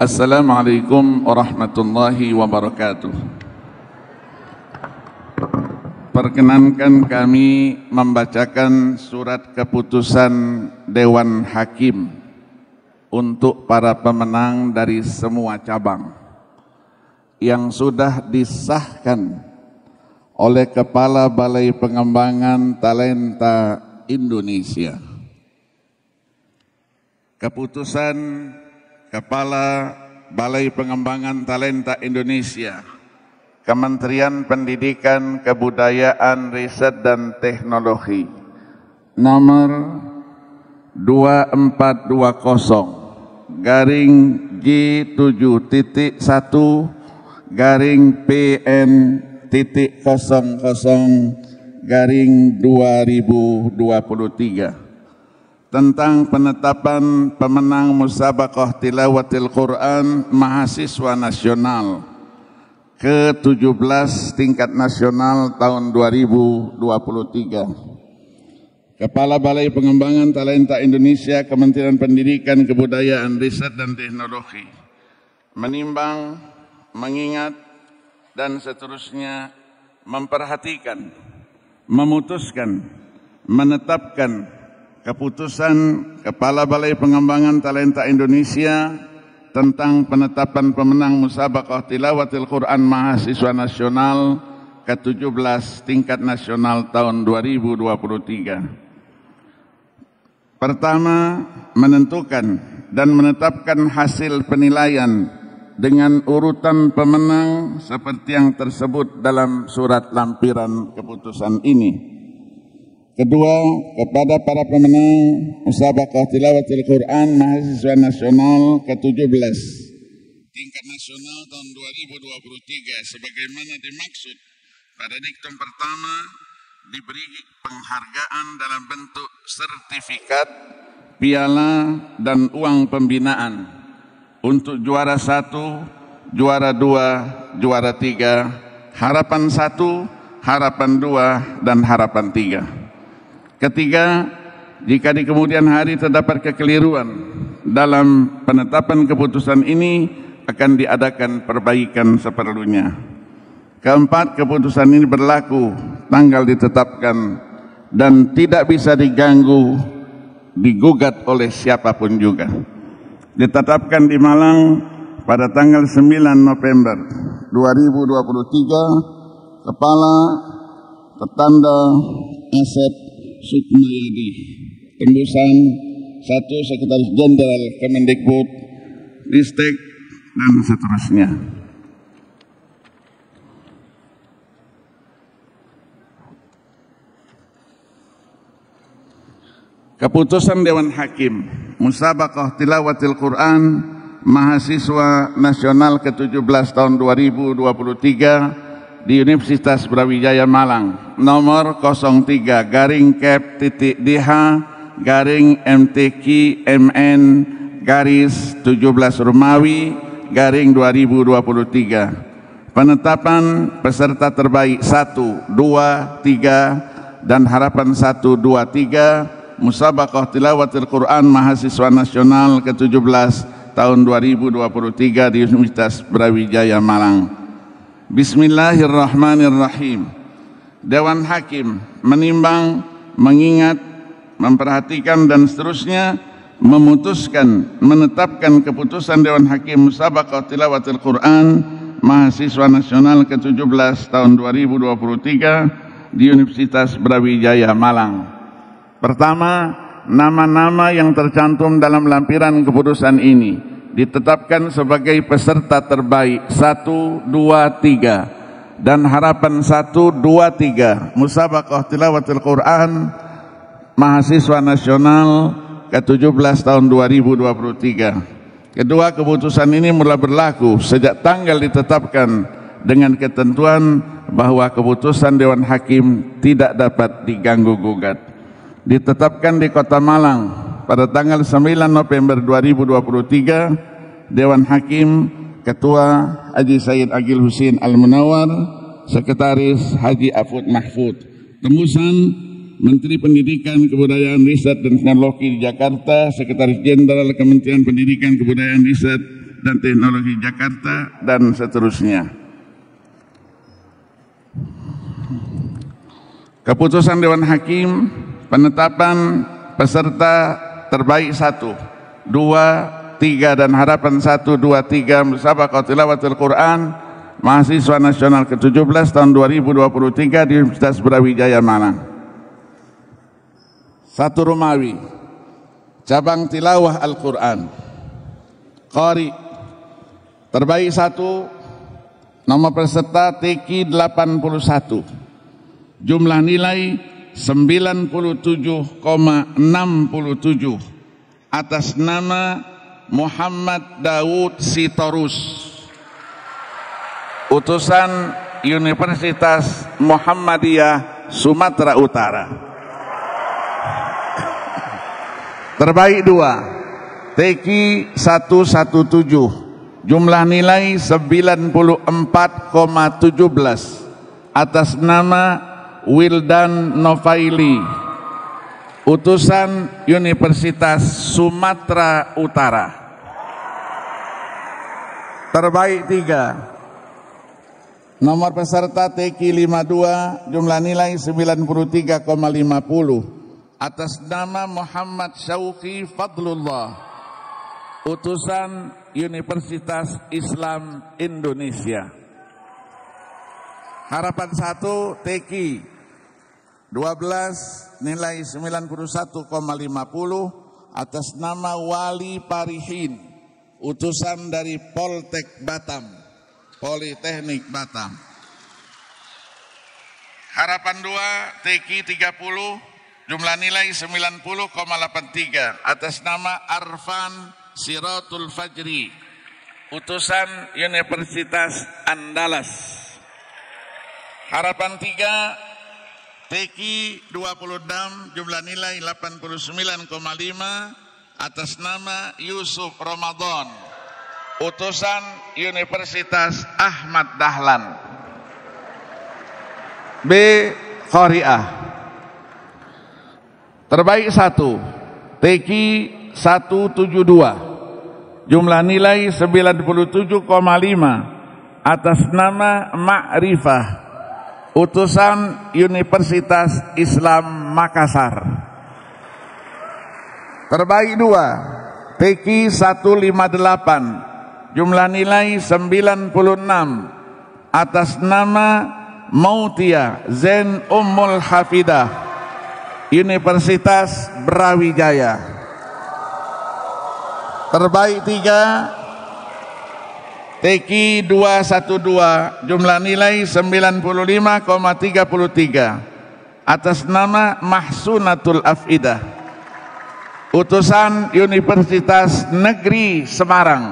Assalamualaikum warahmatullahi wabarakatuh. Perkenankan kami membacakan surat keputusan Dewan Hakim untuk para pemenang dari semua cabang yang sudah disahkan oleh Kepala Balai Pengembangan Talenta Indonesia. Keputusan Kepala Balai Pengembangan Talenta Indonesia, Kementerian Pendidikan, Kebudayaan, Riset dan Teknologi nomor 2421-G7.1/PN-00/2023 tentang penetapan pemenang Musabaqah Tilawatil Quran Mahasiswa Nasional ke-17 tingkat nasional tahun 2023. Kepala Balai Pengembangan Talenta Indonesia, Kementerian Pendidikan, Kebudayaan, Riset dan Teknologi menimbang, mengingat, dan seterusnya memperhatikan, memutuskan, menetapkan keputusan Kepala Balai Pengembangan Talenta Indonesia tentang penetapan pemenang Musabaqah Tilawatil Quran Mahasiswa Nasional ke-17 tingkat nasional tahun 2023. Pertama, menentukan dan menetapkan hasil penilaian dengan urutan pemenang seperti yang tersebut dalam surat lampiran keputusan ini. Kedua, kepada para pemenang Musabaqah Tilawatil Quran Mahasiswa Nasional ke-17 tingkat nasional tahun 2023 sebagaimana dimaksud pada diktum pertama, diberi penghargaan dalam bentuk sertifikat, piala, dan uang pembinaan untuk juara 1, juara 2, juara 3, harapan 1, harapan 2, dan harapan 3. Ketiga, jika di kemudian hari terdapat kekeliruan dalam penetapan keputusan ini, akan diadakan perbaikan seperlunya. Keempat, keputusan ini berlaku tanggal ditetapkan dan tidak bisa diganggu, digugat oleh siapapun juga. Ditetapkan di Malang pada tanggal 9 November 2023, Kepala Tertanda Asep Sukmayadi, tembusan 1 Sekretaris Jenderal Kemendikbud, Ristek, dan seterusnya. Keputusan Dewan Hakim Musabaqah Tilawatil Quran Mahasiswa Nasional ke-17 tahun 2023 di Universitas Brawijaya Malang nomor 03-Cap-DH-MTQ-MN-17 Romawi-2023. Penetapan peserta terbaik 1, 2, 3 dan harapan 1, 2, 3 Musabaqah Tilawatil Quran Mahasiswa Nasional ke-17 tahun 2023 di Universitas Brawijaya Malang. Bismillahirrahmanirrahim. Dewan Hakim menimbang, mengingat, memperhatikan dan seterusnya memutuskan, menetapkan keputusan Dewan Hakim Musabaqah Tilawatil Quran Mahasiswa Nasional ke-17 tahun 2023 di Universitas Brawijaya Malang. Pertama, nama-nama yang tercantum dalam lampiran keputusan ini ditetapkan sebagai peserta terbaik 1, 2, 3 dan harapan 1, 2, 3 Musabaqah Tilawatil Quran Mahasiswa Nasional ke-17 tahun 2023. Kedua, keputusan ini mulai berlaku sejak tanggal ditetapkan dengan ketentuan bahwa keputusan Dewan Hakim tidak dapat diganggu-gugat. Ditetapkan di Kota Malang pada tanggal 9 November 2023, Dewan Hakim Ketua Haji Said Agil Husin Al-Munawar, Sekretaris Haji Afud Mahfud. Tembusan Menteri Pendidikan, Kebudayaan, Riset dan Teknologi di Jakarta, Sekretaris Jenderal Kementerian Pendidikan, Kebudayaan, Riset dan Teknologi Jakarta, dan seterusnya. Keputusan Dewan Hakim penetapan peserta terbaik 1, 2, 3 dan harapan 1, 2, 3 Musabaqah Tilawatul Quran Mahasiswa Nasional ke-17 tahun 2023 di Universitas Brawijaya Malang. 1 Romawi, cabang tilawah Al-Quran. Qari terbaik 1, nomor peserta TQ 81, jumlah nilai 97,67 atas nama Muhammad Daud Sitorus, utusan Universitas Muhammadiyah Sumatera Utara. Terbaik 2, TQ 117, jumlah nilai 94,17 atas nama Wildan Novaili, utusan Universitas Sumatera Utara. Terbaik 3, nomor peserta TQ 52, jumlah nilai 93,50 atas nama Muhammad Syauqi Fadlullah, utusan Universitas Islam Indonesia. Harapan 1 TQ 12, nilai 91,50 atas nama Wali Parihin, utusan dari Poltek Batam, Politeknik Batam. Harapan 2 TQ 30, jumlah nilai 90,83 atas nama Arfan Siratul Fajri, utusan Universitas Andalas. Harapan 3 TQ 26, jumlah nilai 89,5 atas nama Yusuf Ramadan, utusan Universitas Ahmad Dahlan. B. Qari'ah terbaik 1, TQ 172, jumlah nilai 97,5 atas nama Ma'rifah, utusan Universitas Islam Makassar. Terbaik 2, TQ 158, jumlah nilai 96 atas nama Mautia Zain Ummul Hafidah, Universitas Brawijaya. Terbaik 3, TQ 212, jumlah nilai 95,33 atas nama Mahsunatul Afidah, utusan Universitas Negeri Semarang.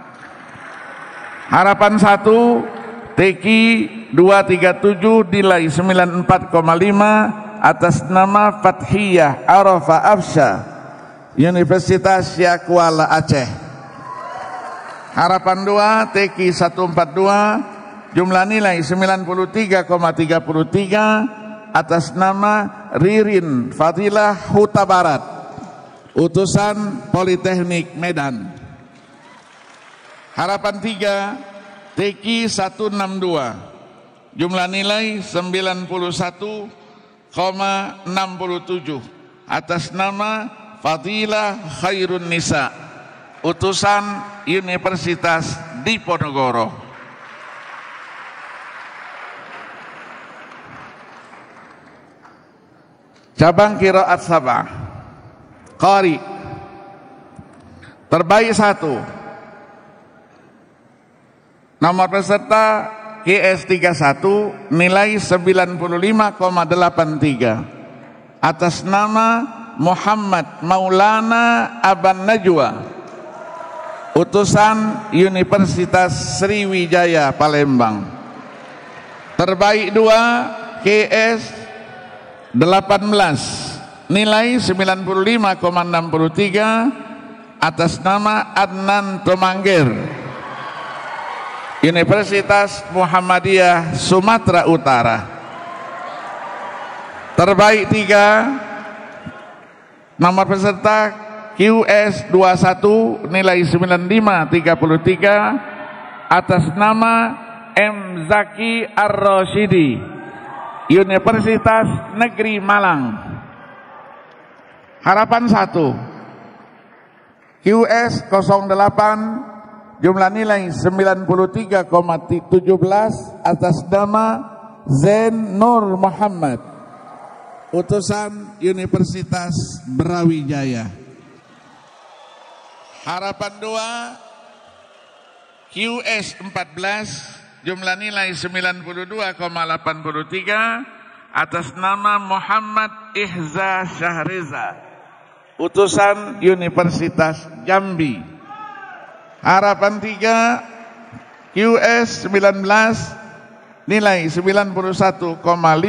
Harapan 1 TQ 237, nilai 94,5 atas nama Fathiyah Arafah Afsha, Universitas Syakuala Aceh. Harapan 2 TQ 142, jumlah nilai 93,33 atas nama Ririn Fadilah Huta Barat, utusan Politeknik Medan. Harapan 3 TQ 162, jumlah nilai 91,67 atas nama Fadilah Khairun Nisa, utusan Universitas Diponegoro. Cabang Qiraat Sab'ah. Qari terbaik 1, nomor peserta QS 31, nilai 95,83 atas nama Muhammad Maulana Aban Najwa, utusan Universitas Sriwijaya Palembang. Terbaik 2 QS 18, nilai 95,63 atas nama Adnan Tomangger, Universitas Muhammadiyah Sumatera Utara. Terbaik 3, nomor peserta QS 21 nilai 9533 atas nama M. Zaki Ar-Rasyidi, Universitas Negeri Malang. Harapan 1 QS 08 jumlah nilai 93,17 atas nama Zain Nur Muhammad, utusan Universitas Brawijaya. Harapan 2 QS 14 jumlah nilai 92,83 atas nama Muhammad Ihza Syahriza, utusan Universitas Jambi. Harapan 3 QS 19 nilai 91,50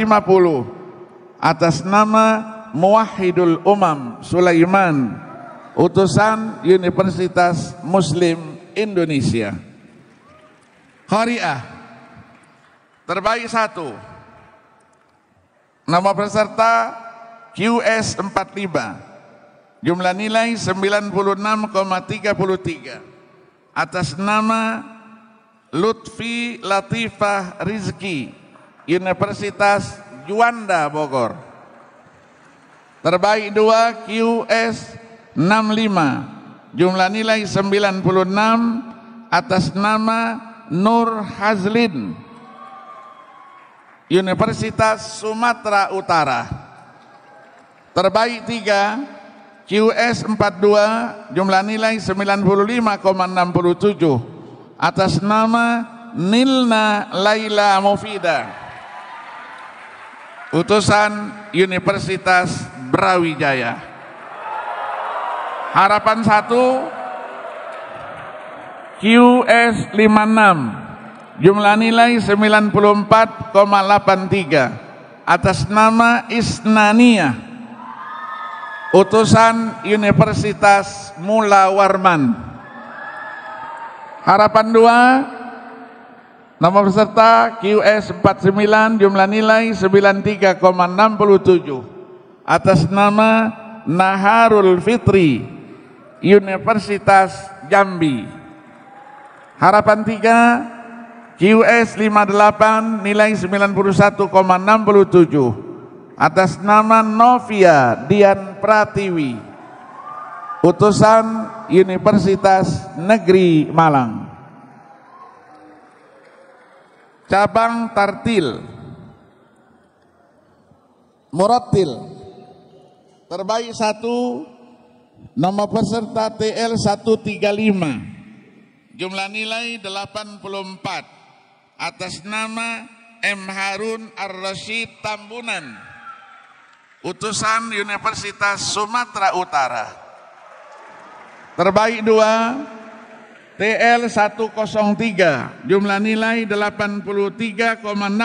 atas nama Muwahhidul Umam Sulaiman, utusan Universitas Muslim Indonesia. Qari'ah terbaik 1, nama peserta QS 45 jumlah nilai 96,33 atas nama Lutfi Latifah Rizki, Universitas Juanda Bogor. Terbaik 2 QS 65 jumlah nilai 96 atas nama Nur Hazlin, Universitas Sumatera Utara. Terbaik 3 QS 42 jumlah nilai 95,67 atas nama Nilna Laila Mufida, utusan Universitas Brawijaya. Harapan 1 QS 56 jumlah nilai 94,83 atas nama Isnaniyah, utusan Universitas Mula Warman. Harapan 2 nomor peserta QS 49 jumlah nilai 93,67 atas nama Naharul Fitri, Universitas Jambi. Harapan 3 QS 58 nilai 91,67 atas nama Novia Dian Pratiwi, utusan Universitas Negeri Malang. Cabang Tartil Murattil terbaik 1, nama peserta TL 135 jumlah nilai 84 atas nama M. Harun Ar-Rasyid Tambunan, utusan Universitas Sumatera Utara. Terbaik 2 TL 103 jumlah nilai 83,67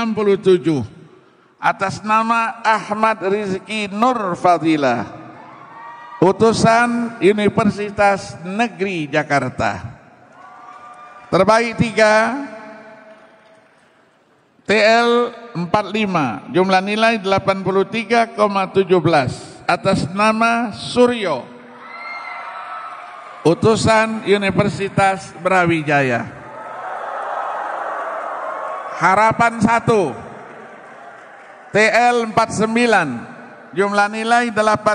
atas nama Ahmad Rizki Nur Fadilah, utusan Universitas Negeri Jakarta. Terbaik 3 TL 45 jumlah nilai 83,17 atas nama Suryo, utusan Universitas Brawijaya. Harapan 1 TL 49 jumlah nilai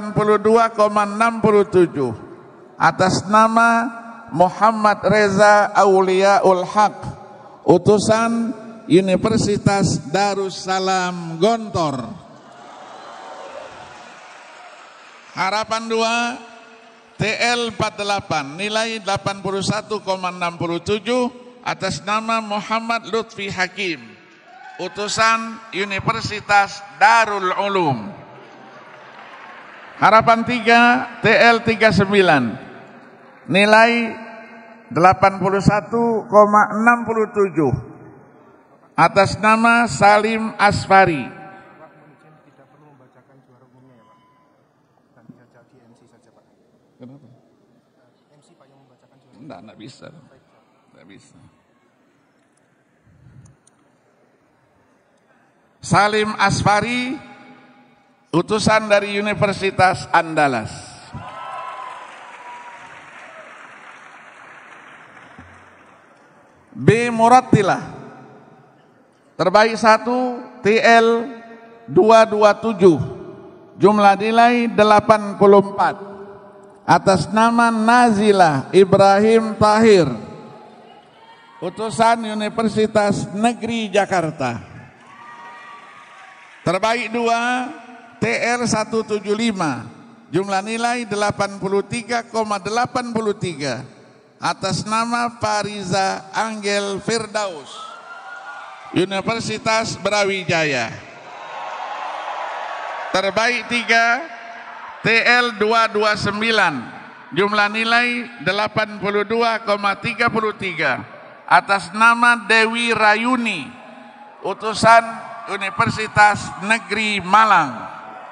82,67 atas nama Muhammad Reza Auliaul Haq, utusan Universitas Darussalam Gontor. Harapan 2 TL 48 nilai 81,67 atas nama Muhammad Lutfi Hakim, utusan Universitas Darul Ulum. Harapan 3 TL 39 nilai 81,67 atas nama Salim Asfari. Enggak bisa. Enggak bisa. Salim Asfari, utusan dari Universitas Andalas. B. Murattilah. Terbaik 1 TL 227, jumlah nilai 84, atas nama Nazilah Ibrahim Tahir, utusan Universitas Negeri Jakarta. Terbaik 2 TR 175, jumlah nilai 83,83, atas nama Fariza Angel Firdaus, Universitas Brawijaya. Terbaik 3 TL 229, jumlah nilai 82,33, atas nama Dewi Rayuni, utusan Universitas Negeri Malang.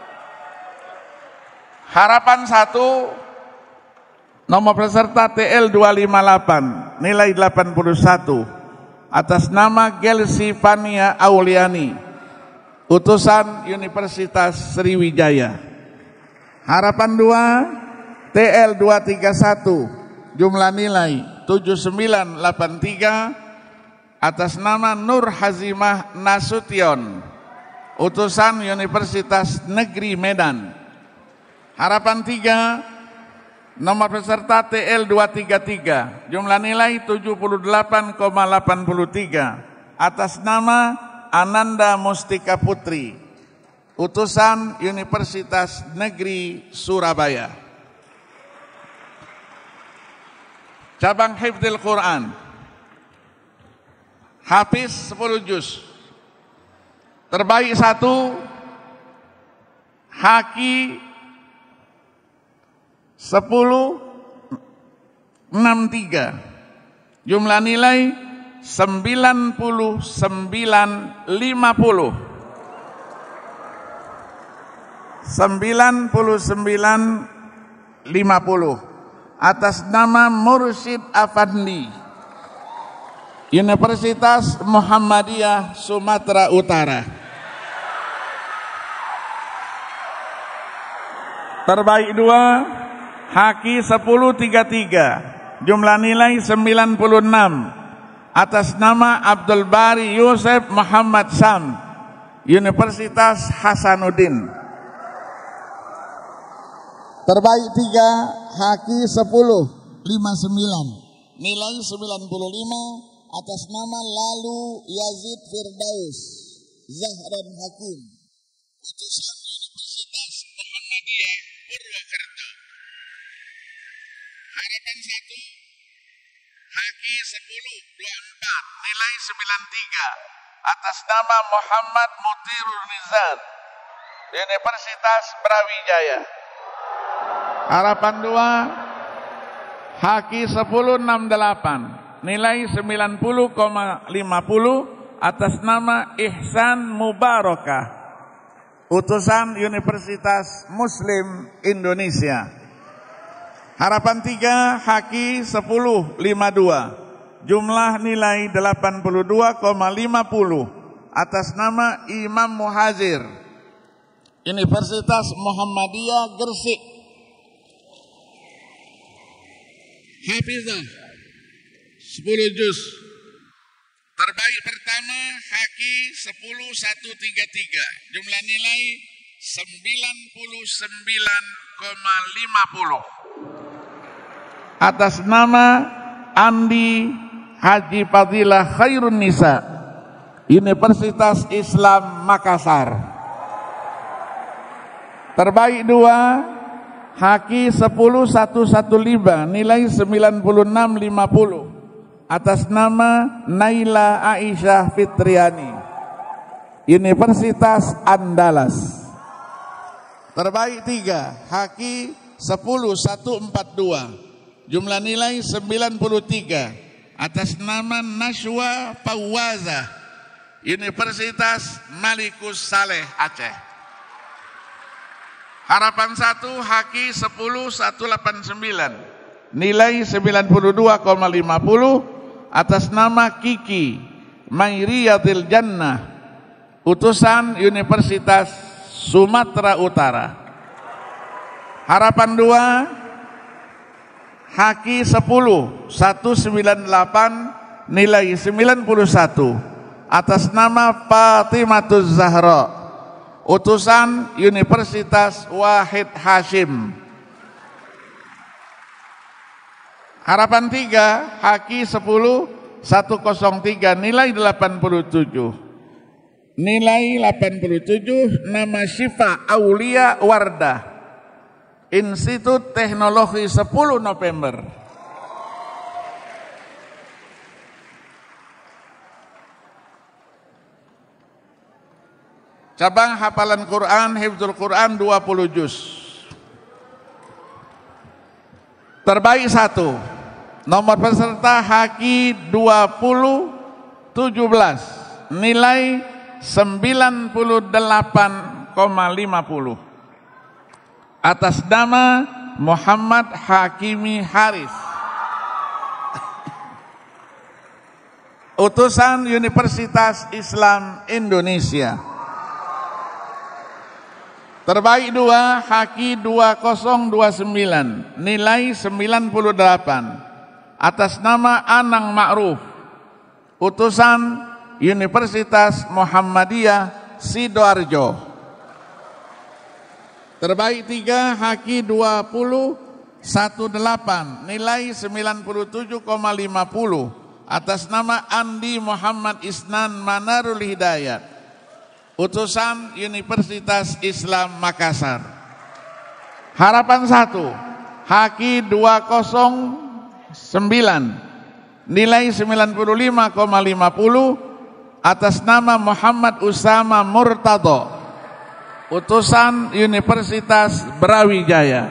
Harapan 1, nomor peserta TL 258, nilai 81, atas nama Gelsi Fania Auliani, utusan Universitas Sriwijaya. Harapan 2 TL 231, jumlah nilai 7983, atas nama Nur Hazimah Nasution, utusan Universitas Negeri Medan. Harapan 3, nomor peserta TL 233, jumlah nilai 78,83, atas nama Ananda Mustika Putri, utusan Universitas Negeri Surabaya. Cabang Hifdzil Quran, Hafiz 10 juz. Terbaik 1 Haki 1063, jumlah nilai 9950, 9950, atas nama Mursyid Afandi, Universitas Muhammadiyah Sumatera Utara. Terbaik 2 Haki 1033, jumlah nilai 96, atas nama Abdul Bari Yusuf Muhammad Sam, Universitas Hasanuddin. Terbaik 3 Haki 1059, nilai 95, atas nama Lalu Yazid Firdaus Zahran Hakim, utusan Universitas Muhammadiyah Purwokerto. Harapan 1 Haki 1024, nilai 93, atas nama Muhammad Mutirur Nizar, Universitas Brawijaya. Harapan 2 Haki 1068, nilai 90,50, atas nama Ihsan Mubarakah, utusan Universitas Muslim Indonesia. Harapan 3 Haki 1052, jumlah nilai 82,50, atas nama Imam Muhazir, Universitas Muhammadiyah Gresik. Hafizah 10 juz. Terbaik pertama Haki 10133, jumlah nilai 99,50, atas nama Andi Haji Fadilah Khairun Nisa, Universitas Islam Makassar. Terbaik 2 Haki 10115, nilai 96,50, atas nama Naila Aisyah Fitriani, Universitas Andalas. Terbaik 3 Haki 10142, jumlah nilai 93, atas nama Nashwa Fawazah, Universitas Malikus Saleh Aceh. Harapan 1 Haki 10189, nilai 92,50, atas nama Kiki Mairiyatil Jannah, utusan Universitas Sumatera Utara. Harapan 2 Haki 10198, nilai 91 atas nama Fatimatuz Zahra, utusan Universitas Wahid Hasyim. Harapan 3, Haki 10103, nilai 87. Nilai 87, nama Syifa Aulia Wardah, Institut Teknologi 10 November. Cabang hafalan Quran, Hifdzul Quran 20 juz. Terbaik 1. Nomor peserta Haki 2017, nilai 98,50 atas nama Muhammad Hakimi Haris, utusan Universitas Islam Indonesia. Terbaik 2, Haki 2029, nilai 98 atas nama Anang Ma'ruf, utusan Universitas Muhammadiyah Sidoarjo. Terbaik 3, Haki 2018, nilai 97,50 atas nama Andi Muhammad Isnan Manarul Hidayat, utusan Universitas Islam Makassar. Harapan 1, Haki 209, nilai 95,50 atas nama Muhammad Usama Murtado, utusan Universitas Brawijaya.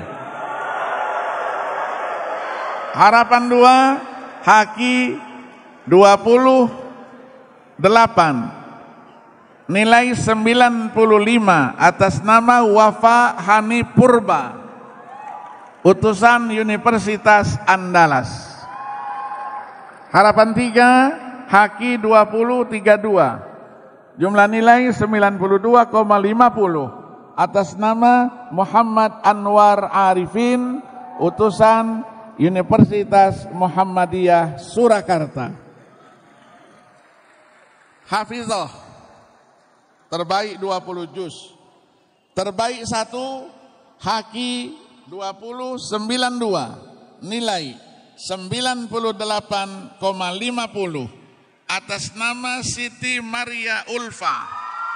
Harapan 2, Haki 28, nilai 95 atas nama Wafa Hani Purba, utusan Universitas Andalas. Harapan 3, Haki 2032, jumlah nilai 92,50 atas nama Muhammad Anwar Arifin, utusan Universitas Muhammadiyah Surakarta. Hafizah terbaik 20 juz. Terbaik 1, Haki 2092, nilai 98,50 atas nama Siti Maria Ulfa,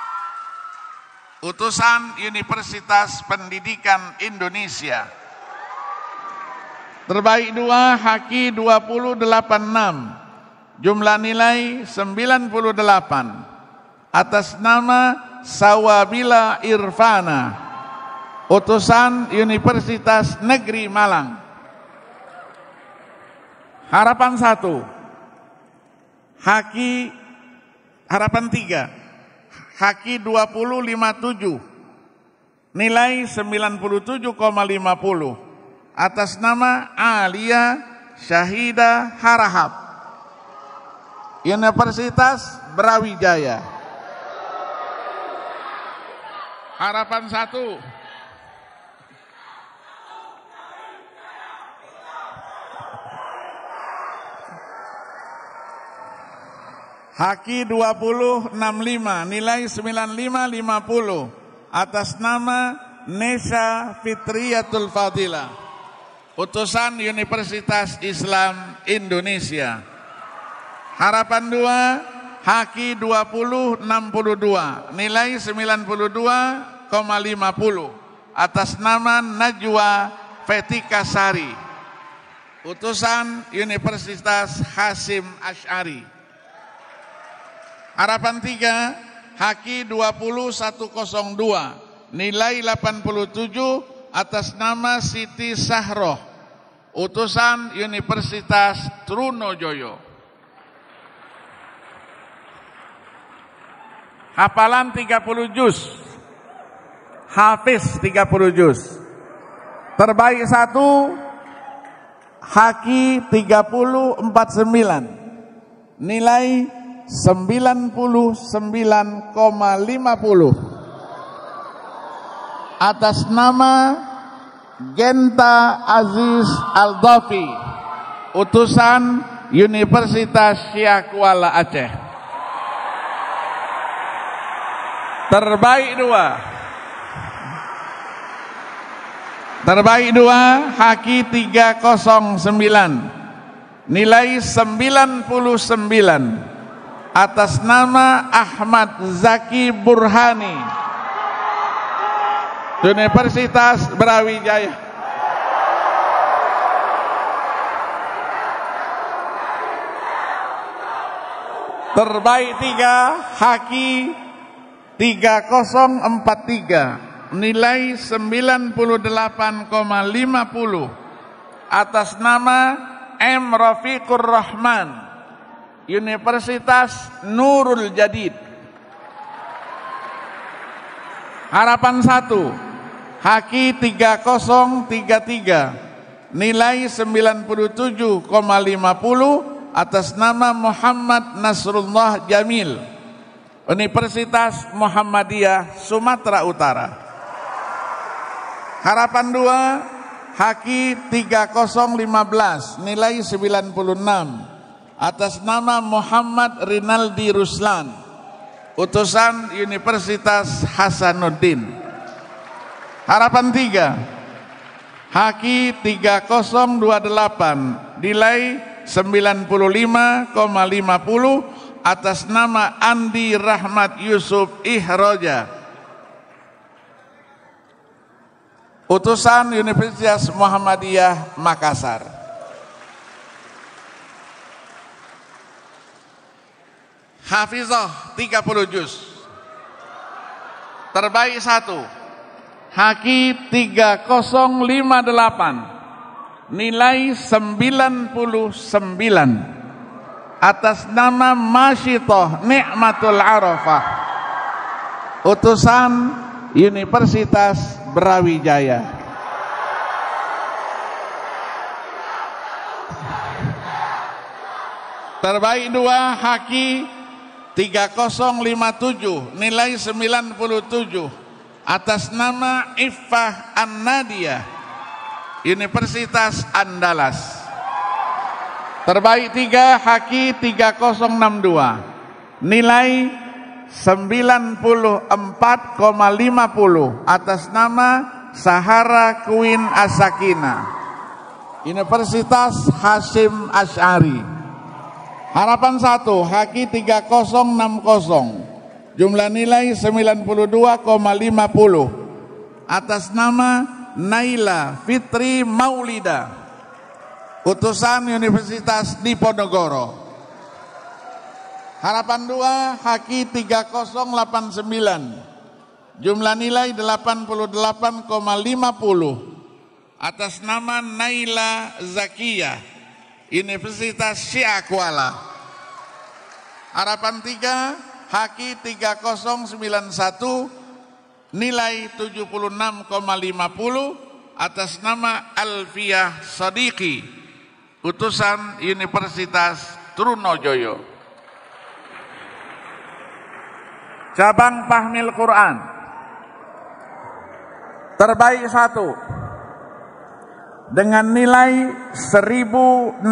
utusan Universitas Pendidikan Indonesia. Terbaik 2, Haki 2086, jumlah nilai 98 atas nama Sawabila Irfana, utusan Universitas Negeri Malang. Harapan 1, Haki, harapan 3, Haki 2057, nilai 97,50 atas nama Alia Syahida Harahap, Universitas Brawijaya. Harapan 1, Haki 2065, nilai 95,50 atas nama Nesa Fitriyatul Fadilah, utusan Universitas Islam Indonesia. Harapan 2, Haki 2062, nilai 92,50 atas nama Najwa Fetika Sari, utusan Universitas Hasyim Asy'ari. Harapan 3, Haki 20102, nilai 87 atas nama Siti Sahroh, utusan Universitas Trunojoyo. Hafalan 30 juz, hafiz 30 juz. Terbaik 1, Haki 3049, nilai 99,50 atas nama Genta Aziz Aldofi, utusan Universitas Syekh Kuala Aceh. Terbaik 2 Haki 309 nilai 99 atas nama Ahmad Zaki Burhani, Universitas Brawijaya. Terbaik 3 Haki 3043 nilai 98,50 atas nama M. Rafiqur Rahman, Universitas Nurul Jadid. Harapan 1 Haki 3033 nilai 97,50 atas nama Muhammad Nasrullah Jamil, Universitas Muhammadiyah Sumatera Utara. Harapan 2 Haki 3015 nilai 96 atas nama Muhammad Rinaldi Ruslan, utusan Universitas Hasanuddin. Harapan 3 Haki 3028 nilai 95,50 atas nama Andi Rahmat Yusuf Ihroja, utusan Universitas Muhammadiyah Makassar. Hafizah 30 juz. Terbaik 1 Haki 3058 nilai 99 atas nama Masyitoh Nikmatul Arafah, utusan Universitas Brawijaya. Terbaik 2 Haki 3057 nilai 97 atas nama Iffah An-Nadiyah, Universitas Andalas. Terbaik 3 Haki 3062 nilai 94,50 atas nama Sahara Queen Asakina, Universitas Hasyim Asy'ari. Harapan 1 Haki 3060 jumlah nilai 92,50 atas nama Naila Fitri Maulida, utusan Universitas Diponegoro. Harapan 2 Haki 3089 jumlah nilai 88,50 atas nama Naila Zakiyah, Universitas Syekh Kuala. Harapan 3 Haki 3091 nilai 76,50 atas nama Alfiyah Sadiqi, utusan Universitas Trunojoyo. Cabang Fahmil Quran. Terbaik 1 dengan nilai 1690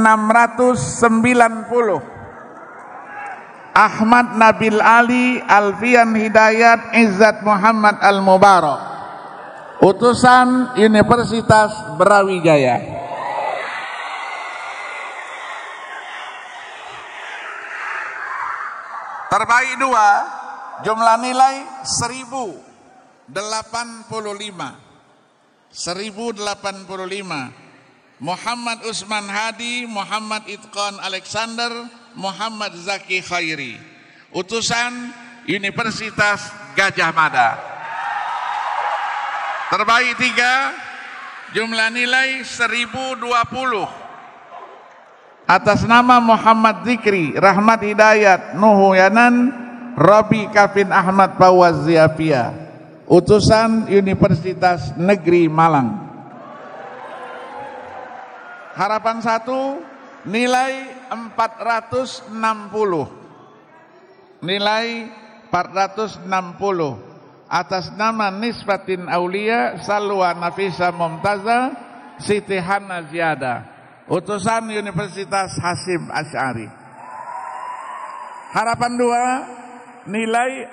Ahmad Nabil Ali Alfian Hidayat Izzat Muhammad Al-Mubarak, utusan Universitas Brawijaya. Terbaik 2 jumlah nilai 1085 Muhammad Usman Hadi, Muhammad Itqan Alexander, Muhammad Zaki Khairi, utusan Universitas Gajah Mada. Terbaik 3 jumlah nilai 1020 atas nama Muhammad Zikri Rahmat Hidayat Nuhuyanan Robi Kafin Ahmad Fawaz Ziafia, utusan Universitas Negeri Malang. Harapan 1 nilai 460 atas nama Nisbatin Aulia Salwa Nafisa Mumtaza Siti Hana Ziada, utusan Universitas Hasyim Asy'ari. Harapan 2 nilai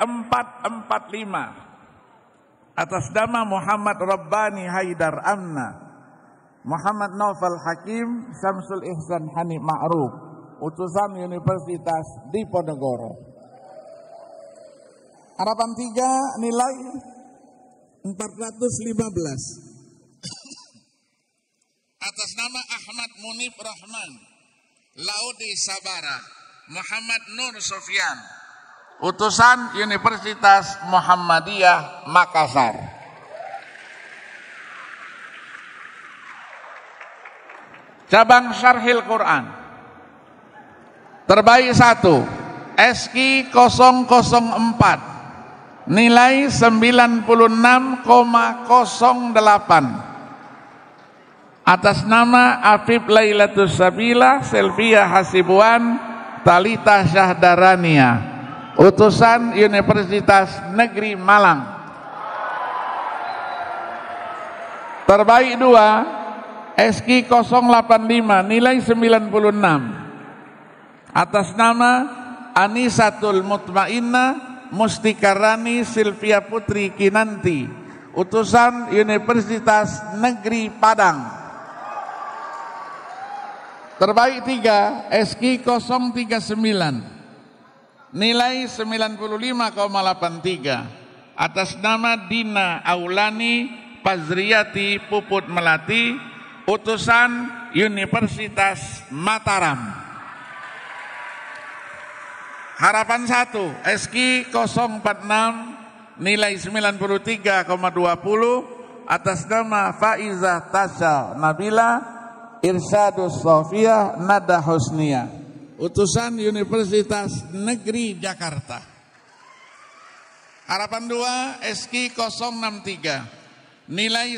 445 atas nama Muhammad Rabbani Haidar Amna, Muhammad Naufal Hakim, Syamsul Ihsan Hanif Ma'ruf, utusan Universitas Diponegoro. Harapan 3 nilai 415 atas nama Ahmad Munib Rahman, Laudi Sabara, Muhammad Nur Sofyan, utusan Universitas Muhammadiyah Makassar. Cabang Syarhil Quran. Terbaik 1 SQ 004 nilai 96,08 atas nama Afif Lailatus Sabila Selvia Hasibuan Talita Syahdarania, utusan Universitas Negeri Malang. Terbaik 2 SQ 085 nilai 96 atas nama Anisatul Mutmainnah Mustikarani Silvia Putri Kinanti, utusan Universitas Negeri Padang. Terbaik 3 SQ 039 nilai 95,83 atas nama Dina Aulani Pazriyati Puput Melati, utusan Universitas Mataram. Harapan 1 SQ 046 nilai 93,20 atas nama Faizah Tasya Nabila Irsyadus Sofia Nada Husnia, utusan Universitas Negeri Jakarta. Harapan 2 SQ 063 nilai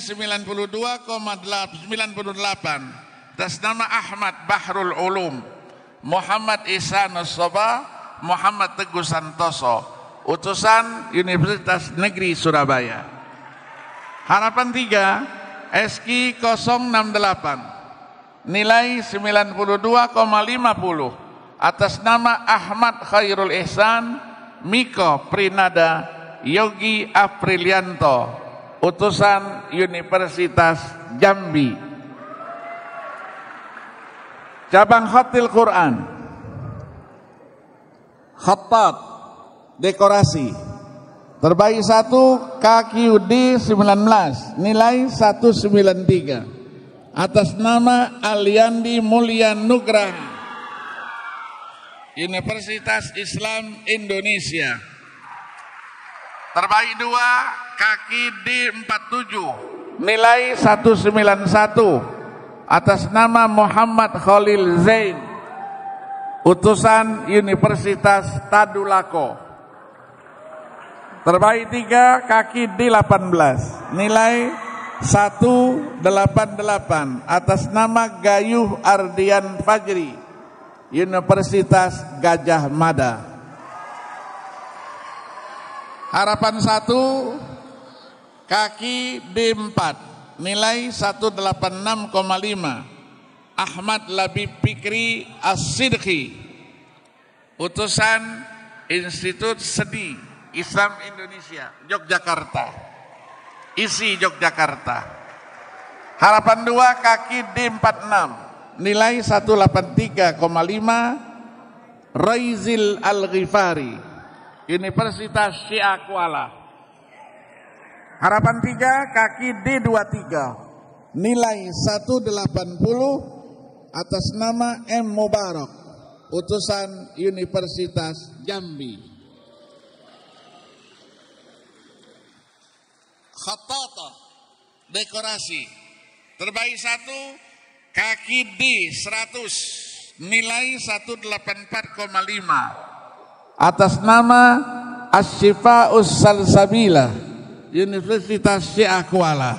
92,98 atas nama Ahmad Bahrul Ulum, Muhammad Ihsanus Soba, Muhammad Teguh Santoso, utusan Universitas Negeri Surabaya. Harapan 3 SQ 068 nilai 92,50 atas nama Ahmad Khairul Ihsan, Miko Prinada Yogi Aprilianto, utusan Universitas Jambi. Cabang Khatil Quran. Khattat dekorasi. Terbaik 1 KQD 19 nilai 193 atas nama Aliandi Mulya Nugraha, Universitas Islam Indonesia. Terbaik 2 kaki D47 nilai 191 atas nama Muhammad Khalil Zain, utusan Universitas Tadulako. Terbaik 3 kaki D18 nilai 188 atas nama Gayuh Ardian Fajri, Universitas Gajah Mada. Harapan 1 kaki D4 nilai 186,5 Ahmad Labib Fikri As-Sidqi, utusan Institut Sedi Islam Indonesia Yogyakarta, isi Yogyakarta. Harapan 2 kaki D46 nilai 183,5 Raizil Al-Ghifari, Universitas Syiah Kuala. Harapan 3 kaki D23 nilai 180 atas nama M. Mubarak, utusan Universitas Jambi. Khattata dekorasi. Terbaik 1 kaki D100 nilai 184,5 atas nama Asy-Syifa'us Salsabila, Universitas Syiah Kuala.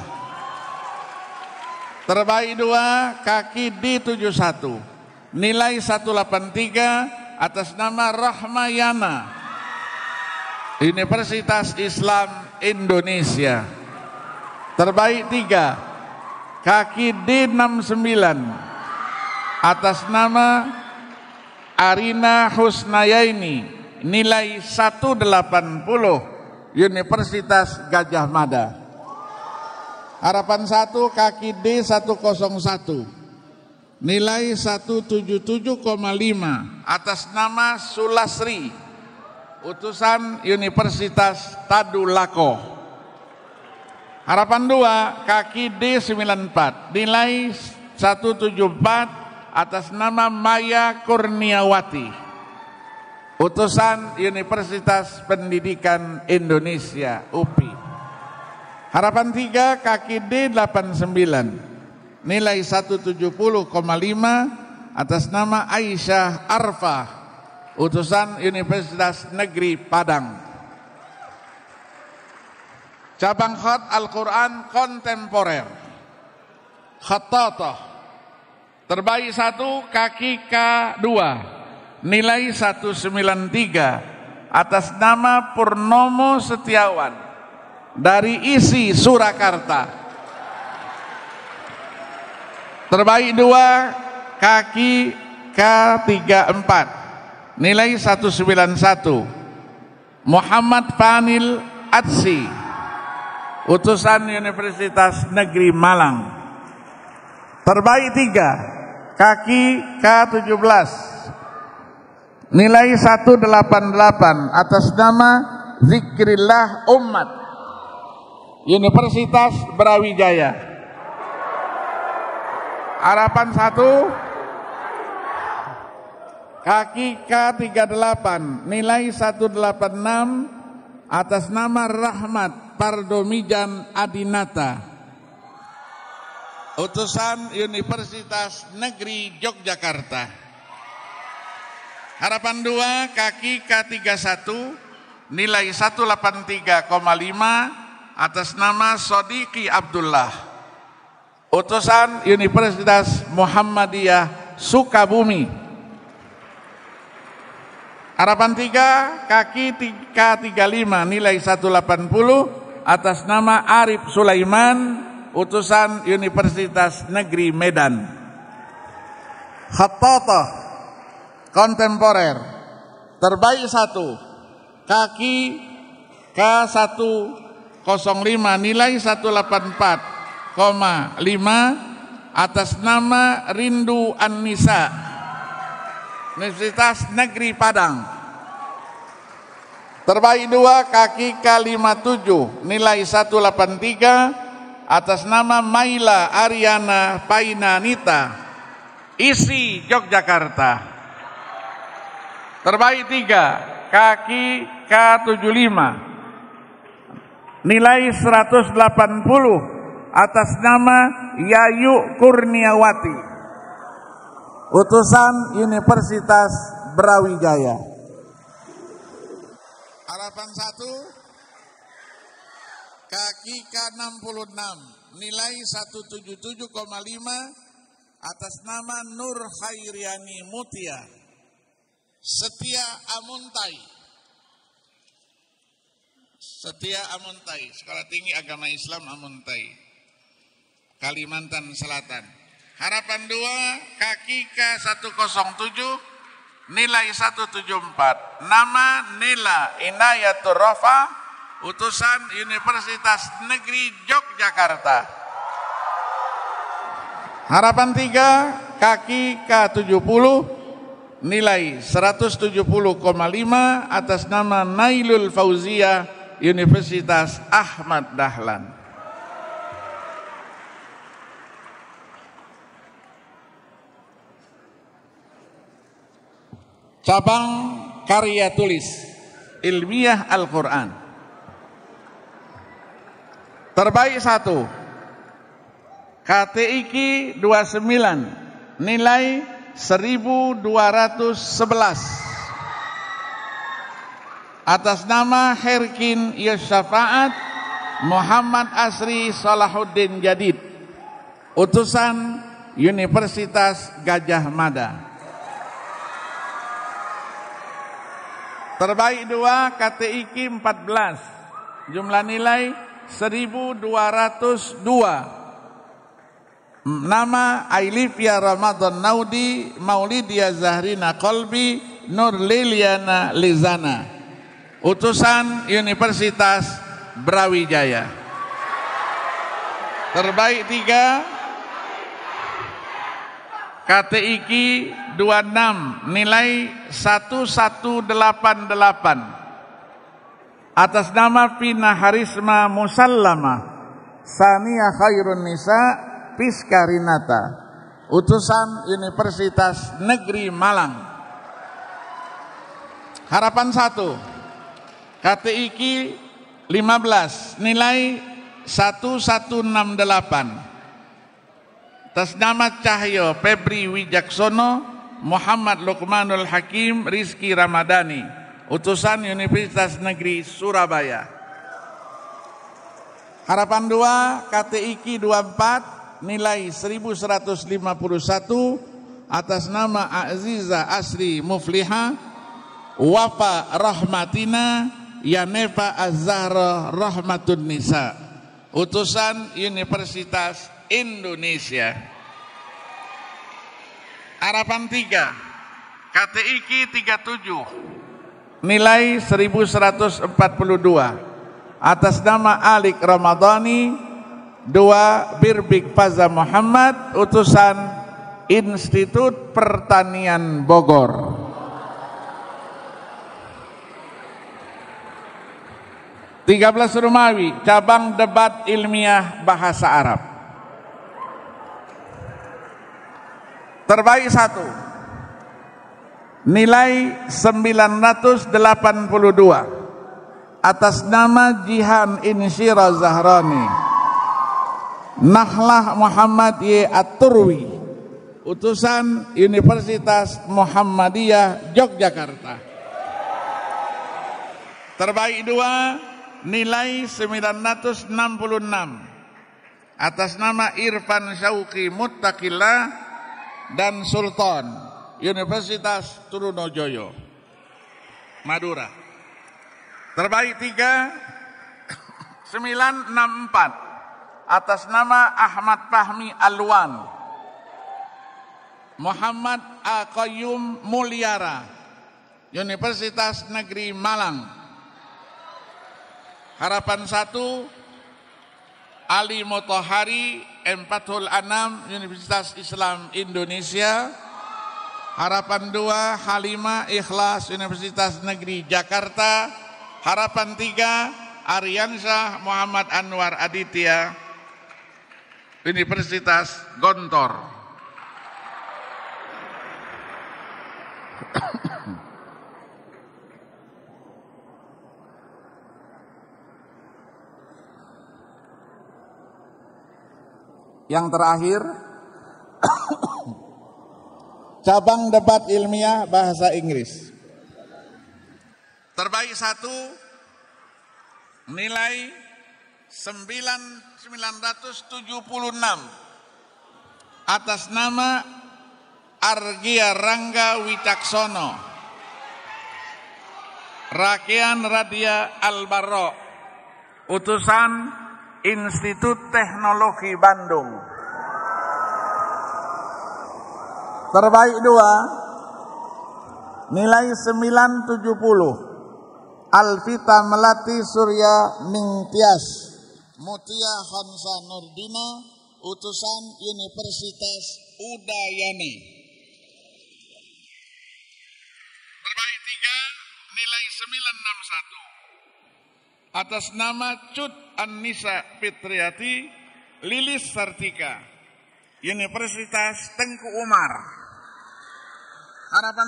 Terbaik 2 kaki D71 nilai 183 atas nama Rahmayana, Universitas Islam Indonesia. Terbaik 3 kaki D69 atas nama Arina Husnayaini, nilai 180, Universitas Gadjah Mada. Harapan 1 kaki D 101, nilai 177,5, atas nama Sulasri, utusan Universitas Tadulako. Harapan 2 kaki D 94, nilai 174, atas nama Maya Kurniawati, utusan Universitas Pendidikan Indonesia UPI. Harapan 3 kaki D 89, nilai 170,5, atas nama Aisyah Arfa, utusan Universitas Negeri Padang. Cabang khat Al-Quran kontemporer, Khattatah, terbaik 1 kaki K2, nilai 193, atas nama Purnomo Setiawan dari ISI Surakarta. Terbaik 2 kaki K34, nilai 191, Muhammad Fanil Atsi, utusan Universitas Negeri Malang. Terbaik 3 kaki K17, nilai 188, atas nama Zikrillah Ummat, Universitas Brawijaya. Harapan 1 kaki K38, nilai 186, atas nama Rahmat Pardomijan Adinata, utusan Universitas Negeri Yogyakarta. Harapan 2 kaki K31, nilai 183,5, atas nama Sodiki Abdullah, utusan Universitas Muhammadiyah Sukabumi. Harapan 3 kaki K35, nilai 180, atas nama Arif Sulaiman, utusan Universitas Negeri Medan. Khattatah kontemporer, terbaik 1 kaki K105, nilai 184,5, atas nama Rindu An-Nisa, Universitas Negeri Padang. Terbaik 2 kaki K57, nilai 183, atas nama Maila Ariana Painanita, ISI Yogyakarta. Terbaik 3 kaki K75, nilai 180, atas nama Yayu Kurniawati, utusan Universitas Brawijaya. Harapan 1 kaki K66, nilai 177,5, atas nama Nur Khairiani Mutia, Setia Amuntai, Sekolah Tinggi Agama Islam Amuntai, Kalimantan Selatan. Harapan 2 kaki K107, nilai 174, nama Nila Inayatur Rafa, utusan Universitas Negeri Yogyakarta. Harapan 3 kaki K70, nilai 170,5, atas nama Nailul Fauzia, Universitas Ahmad Dahlan. Cabang karya tulis ilmiah Al-Quran. Terbaik 1 KTIK 29, nilai 1211, atas nama Herkin Yusyafaat Muhammad Asri Salahuddin Jadid, utusan Universitas Gadjah Mada. Terbaik 2 KTIK 14, jumlah nilai 1202, Nama Ailifia Ramadan Naudi Maulidia Zahrina Kolbi Nur Liliana Lizana, utusan Universitas Brawijaya. Terbaik 3 KTIQ 26 nilai 1188 atas nama Pina Harisma Musallama Sania Khairun Nisa Piskarinata, utusan Universitas Negeri Malang. Harapan 1 KTIQ 15 nilai 1168 atas nama Cahyo Febri Wijaksono Muhammad Luqmanul Hakim Rizki Ramadhani, utusan Universitas Negeri Surabaya. Harapan 2 KTIQ 24 nilai 1151 atas nama Aziza Asri Mufliha Wafa Rahmatina Yanefa Az-Zahra Rahmatun Nisa, utusan Universitas Indonesia. Harapan 3 KTIQ 37 nilai 1142 atas nama Alik Ramadhani 2 Birbik Faza Muhammad, utusan Institut Pertanian Bogor. Tiga belas Rumawi, cabang debat ilmiah bahasa Arab. Terbaik 1 nilai 982 atas nama Jihan Insyira Zahrani Nahlah Muhammad Y. At-Turwi, utusan Universitas Muhammadiyah Yogyakarta. Terbaik 2 nilai 966 atas nama Irfan Syauqi Muttaqillah dan Sultan, Universitas Trunojoyo Madura. Terbaik 3 964 atas nama Ahmad Fahmi Alwan Muhammad Aqayyum Mulyara, Universitas Negeri Malang. Harapan 1 Ali Mutahari Empathul Anam, Universitas Islam Indonesia. Harapan 2 Halimah Ikhlas, Universitas Negeri Jakarta. Harapan 3 Aryansyah Muhammad Anwar Aditya, Universitas Gontor. Yang terakhir cabang debat ilmiah bahasa Inggris. Terbaik 1 nilai 976 atas nama Argia Rangga Wicaksono Rakean Radia Albarro, utusan Institut Teknologi Bandung. Terbaik 2 nilai 970 Alvita Melati Surya Ningtyas Mutia Hansa Nurdina, utusan Universitas Udayana. Terbaik 3 nilai 961 atas nama Cut Annisa Fitriati Lilis Sartika, Universitas Tengku Umar. Harapan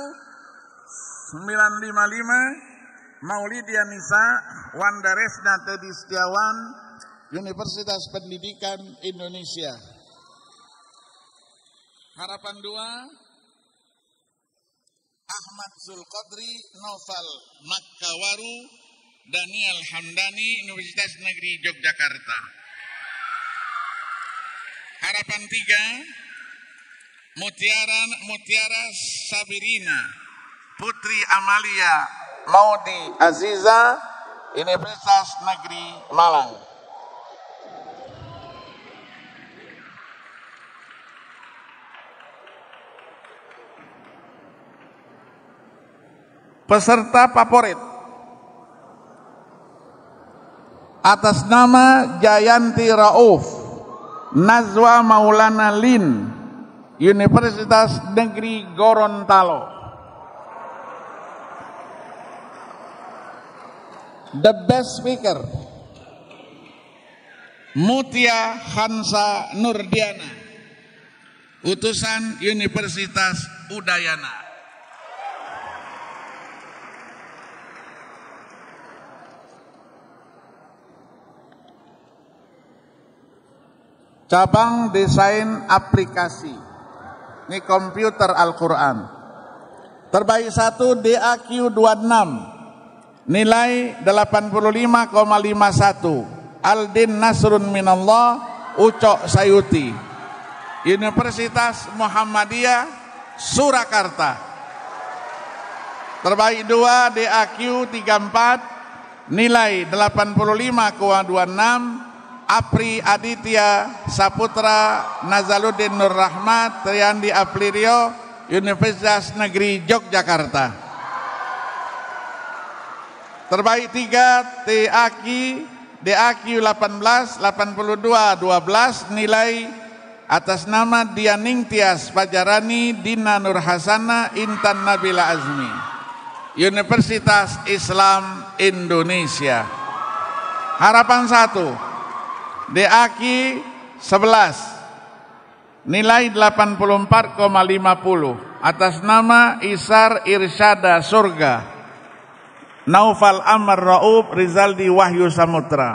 1 955 Maulidia Nisa Wanda Resna Teddy Setiawan, Universitas Pendidikan Indonesia. Harapan 2 Ahmad Zulqadri Noval Makkawaru Daniel Hamdani, Universitas Negeri Yogyakarta. Harapan 3 Mutiara Sabirina Putri Amalia Maudi Aziza, Universitas Negeri Malang. peserta favorit atas nama Jayanti Rauf, Nazwa Maulana Lin, Universitas Negeri Gorontalo. The best speaker Mutia Hansa Nurdiana, utusan Universitas Udayana. Cabang desain aplikasi, ini komputer Al-Quran. Terbaik 1 DAQ 26, nilai 85,51. Aldin Nasrun Minallah, Ucok Sayuti, Universitas Muhammadiyah Surakarta. Terbaik 2 DAQ 34, nilai 85,26. Apri Aditya Saputra Nazaluddin Nur Rahmat Triandi Aplirio, Universitas Negeri Yogyakarta. Terbaik 3 DAQ 18 8212, nilai atas nama Dianing Tias Fajarani Dina Nur Hasana Intan Nabila Azmi, Universitas Islam Indonesia. Harapan 1 DAQ 11, nilai 84,50, atas nama Isar Irsyada Surga Naufal Amar Raub Rizaldi Wahyu Samutra,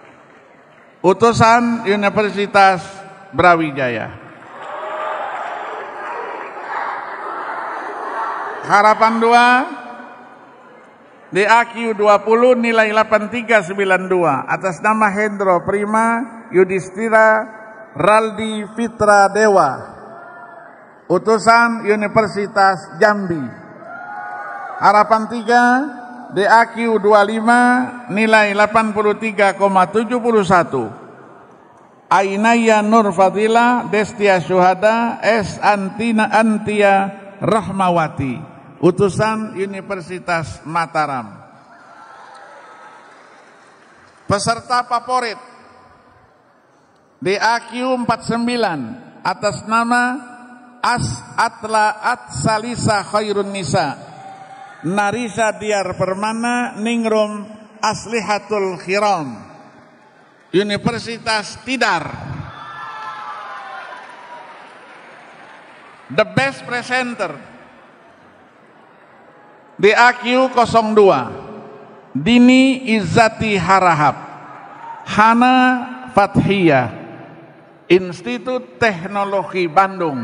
utusan Universitas Brawijaya. Harapan 2 DAQ 20, nilai 8392, atas nama Hendro Prima Yudhistira Raldi Fitra Dewa, utusan Universitas Jambi. Harapan 3 DAQ 25, nilai 83,71, Ainaya Nur Fadila Destia Syuhada S. Antia Rahmawati, utusan Universitas Mataram. Peserta favorit DAQ 49, atas nama Atlaat Salisa Khairun Nisa Narisa Diar Permana Ningrum Aslihatul Khiram, Universitas Tidar. The best presenter DAQ 02, Dini Izzati Harahap Hana Fathiyah, Institut Teknologi Bandung.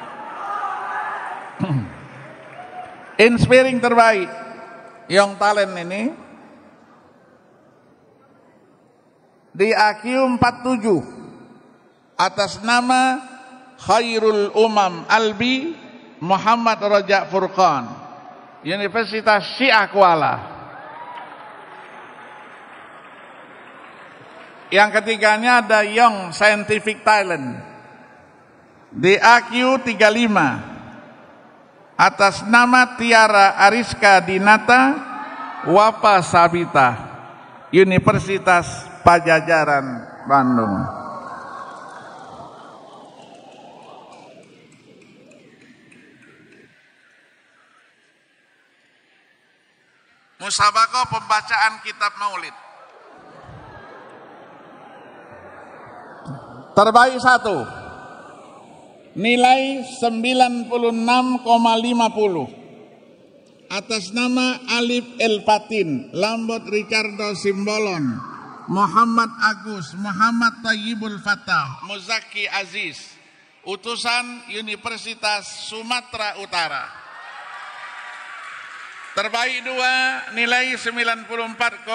Inspiring terbaik Young Talent ini DAQ 47, atas nama Khairul Umam Albi Muhammad Raja Furqan, Universitas Syiah Kuala. Yang ketiganya ada Young Scientific Talent DAQ 35, atas nama Tiara Ariska Dinata Wapa Sabita, Universitas Pajajaran Bandung. Musabaqah pembacaan kitab Maulid. Terbaik 1, nilai 96,50, atas nama Alif El Fatin Lambot Ricardo Simbolon Muhammad Agus Muhammad Tayyibul Fatah Muzaki Aziz, utusan Universitas Sumatera Utara. Terbaik 2, nilai 94,50,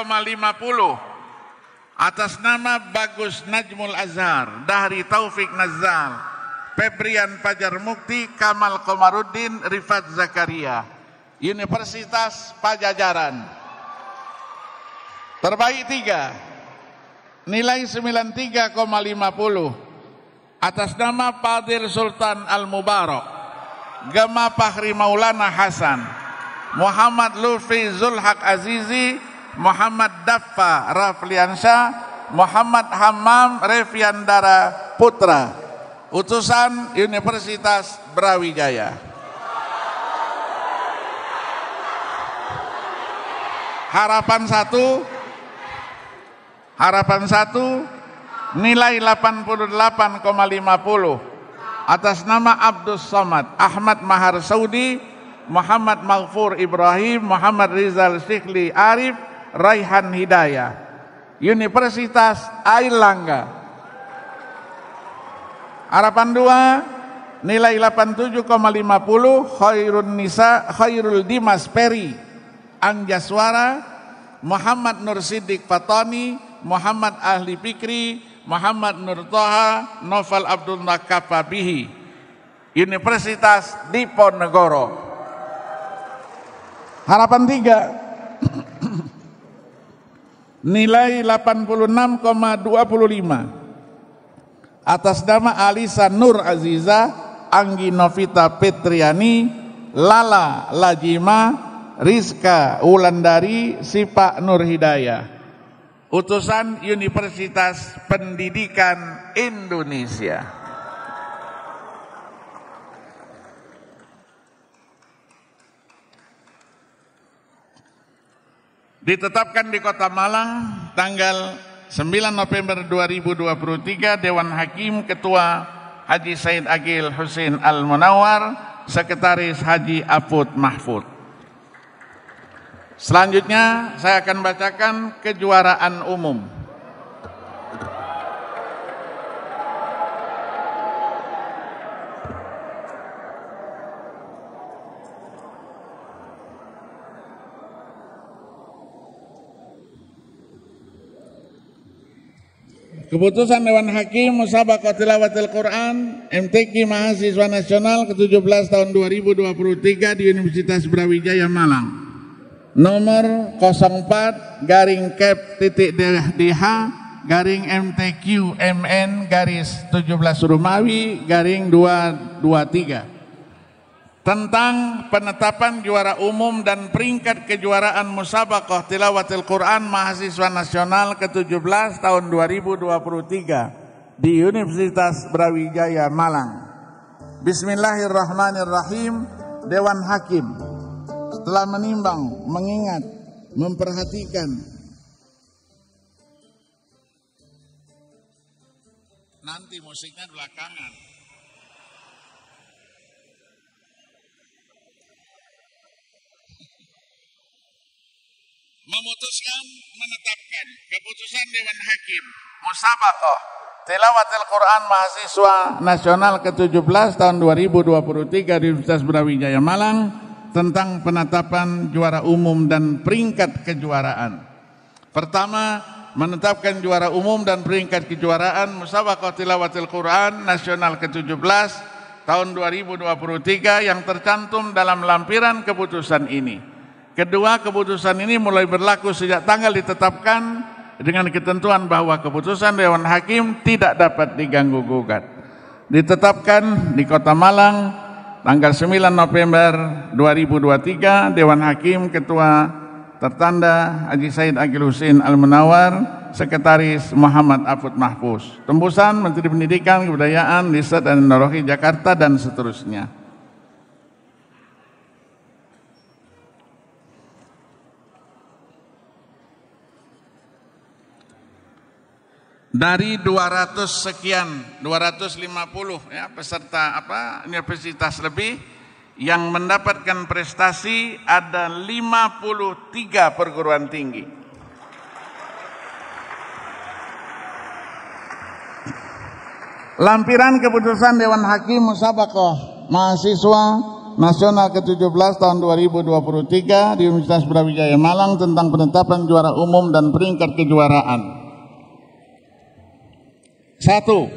atas nama Bagus Najmul Azhar Dahri Taufik Nazal Febrian Fajar Mukti Kamal Komaruddin Rifat Zakaria, Universitas Pajajaran. Terbaik 3, nilai 93,50, atas nama Fadil Sultan Al Mubarak Gema Fahri Maulana Hasan, Muhammad Lutfi Zulhaq Azizi, Muhammad Daffa Rafliansyah, Muhammad Hammam Reviandara Putra, utusan Universitas Brawijaya. Harapan 1 nilai 88,50 atas nama Abdus Somad, Ahmad Mahar Saudi, Muhammad Maghfur Ibrahim, Muhammad Rizal Syikli Arif, Raihan Hidayah, Universitas Airlangga. Harapan 2 nilai 87,50 Khairul Dimas Peri Anjaswara, Muhammad Nur Siddiq Fatoni, Muhammad Ahli Fikri, Muhammad Nur Toha, Novel Abdullah Kapabihi, Universitas Diponegoro. Harapan 3 nilai 86,25 atas nama Alisa Nur Aziza, Anggi Novita Petriani, Lala Lajima, Rizka Wulandari, Sipa Nur Hidayah, utusan Universitas Pendidikan Indonesia. Ditetapkan di Kota Malang tanggal 9 November 2023, Dewan Hakim Ketua Haji Said Agil Husin Al-Munawar, Sekretaris Haji Afud Mahfud. Selanjutnya saya akan bacakan kejuaraan umum. Keputusan Dewan Hakim Musabaqah Tilawatil Quran MTQ Mahasiswa Nasional ke-17 tahun 2023 di Universitas Brawijaya Malang. Nomor 04-KEP-DH-MN-17-Rumawi-223 tentang penetapan juara umum dan peringkat kejuaraan Musabaqah Tilawatil Quran Mahasiswa Nasional ke-17 tahun 2023 di Universitas Brawijaya Malang. Bismillahirrahmanirrahim. Dewan Hakim setelah menimbang, mengingat, memperhatikan nanti musiknya belakangan. Memutuskan menetapkan keputusan Dewan Hakim Musabaqah Tilawatil Quran Mahasiswa Nasional ke-17 tahun 2023 di Universitas Brawijaya Malang tentang penetapan juara umum dan peringkat kejuaraan. Pertama, menetapkan juara umum dan peringkat kejuaraan Musabaqah Tilawatil Quran Nasional ke-17 tahun 2023 yang tercantum dalam lampiran keputusan ini. Kedua, keputusan ini mulai berlaku sejak tanggal ditetapkan dengan ketentuan bahwa keputusan Dewan Hakim tidak dapat diganggu-gugat. Ditetapkan di Kota Malang tanggal 9 November 2023, Dewan Hakim Ketua tertanda Haji Said Agil Husin Al-Munawar, Sekretaris Muhammad Afud Mahfuz. Tembusan Menteri Pendidikan, Kebudayaan, Riset dan Teknologi Jakarta dan seterusnya. Dari 200 sekian, 250 ya peserta universitas lebih yang mendapatkan prestasi, ada 53 perguruan tinggi. Lampiran keputusan Dewan Hakim Musabaqah Mahasiswa Nasional ke-17 tahun 2023 di Universitas Brawijaya Malang tentang penetapan juara umum dan peringkat kejuaraan. 1.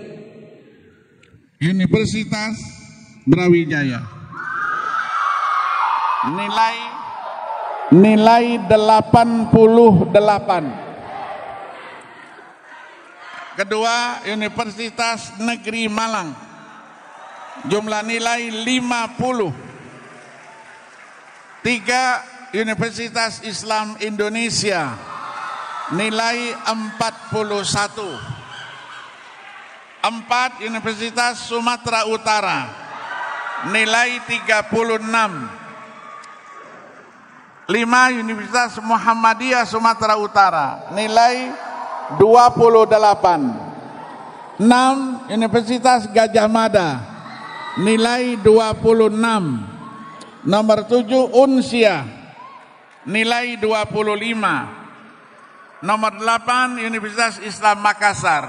Universitas Brawijaya. Nilai 88. Kedua, Universitas Negeri Malang. Jumlah nilai 50. 3, Universitas Islam Indonesia, nilai 41. 4, Universitas Sumatera Utara, nilai 36. 5, Universitas Muhammadiyah Sumatera Utara, nilai 28. 6, Universitas Gajah Mada, nilai 26. Nomor 7, Unsia, nilai 25. Nomor 8, Universitas Islam Makassar,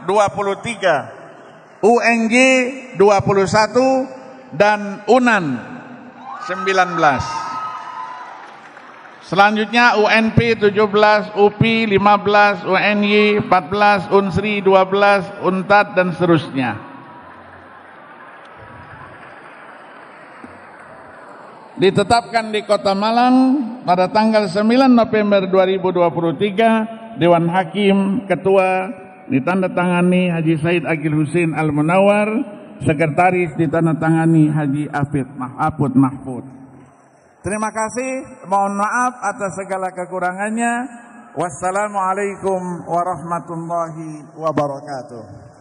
23. UNJ 21 dan UNAN 19. Selanjutnya UNP 17, UPI 15, UNY 14, UNSRI 12, UNTAD dan seterusnya. Ditetapkan di Kota Malang pada tanggal 9 November 2023, Dewan Hakim Ketua ditandatangani Haji Said Aqil Husin Al-Munawar, Sekretaris ditandatangani Haji Apud Mahfud. Terima kasih, mohon maaf atas segala kekurangannya. Wassalamualaikum warahmatullahi wabarakatuh.